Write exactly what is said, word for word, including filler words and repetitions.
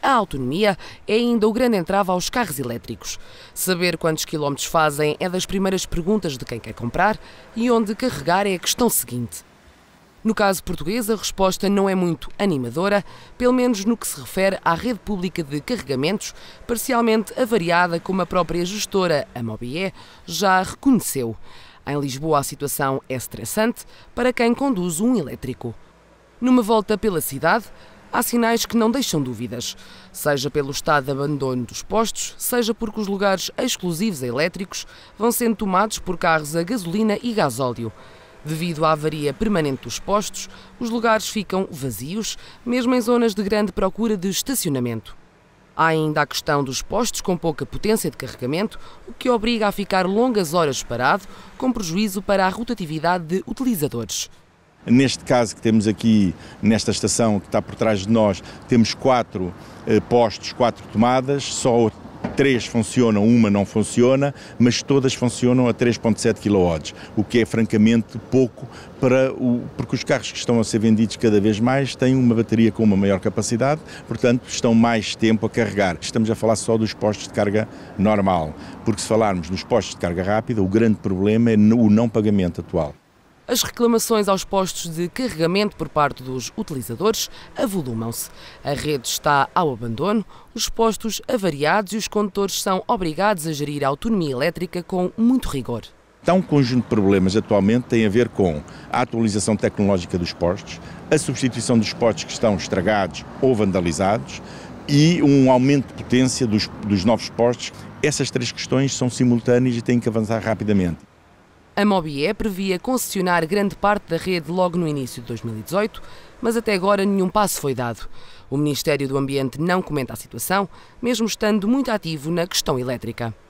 a autonomia é ainda o grande entrave aos carros elétricos. Saber quantos quilómetros fazem é das primeiras perguntas de quem quer comprar e onde carregar é a questão seguinte. No caso português, a resposta não é muito animadora, pelo menos no que se refere à rede pública de carregamentos, parcialmente avariada, como a própria gestora, a Mobie, já reconheceu. Em Lisboa, a situação é estressante para quem conduz um elétrico. Numa volta pela cidade, há sinais que não deixam dúvidas, seja pelo estado de abandono dos postos, seja porque os lugares exclusivos a elétricos vão sendo tomados por carros a gasolina e gasóleo. Devido à avaria permanente dos postos, os lugares ficam vazios, mesmo em zonas de grande procura de estacionamento. Há ainda a questão dos postos com pouca potência de carregamento, o que obriga a ficar longas horas parado, com prejuízo para a rotatividade de utilizadores. Neste caso que temos aqui, nesta estação que está por trás de nós, temos quatro eh, postos, quatro tomadas, só três funcionam, uma não funciona, mas todas funcionam a três vírgula sete quilowatts, o que é francamente pouco, para o, porque os carros que estão a ser vendidos cada vez mais têm uma bateria com uma maior capacidade, portanto estão mais tempo a carregar. Estamos a falar só dos postos de carga normal, porque se falarmos dos postos de carga rápida, o grande problema é o não pagamento atual. As reclamações aos postos de carregamento por parte dos utilizadores avolumam-se. A rede está ao abandono, os postos avariados e os condutores são obrigados a gerir a autonomia elétrica com muito rigor. Há um conjunto de problemas atualmente que tem a ver com a atualização tecnológica dos postos, a substituição dos postos que estão estragados ou vandalizados e um aumento de potência dos, dos novos postos. Essas três questões são simultâneas e têm que avançar rapidamente. A Mobie previa concessionar grande parte da rede logo no início de dois mil e dezoito, mas até agora nenhum passo foi dado. O Ministério do Ambiente não comenta a situação, mesmo estando muito ativo na questão elétrica.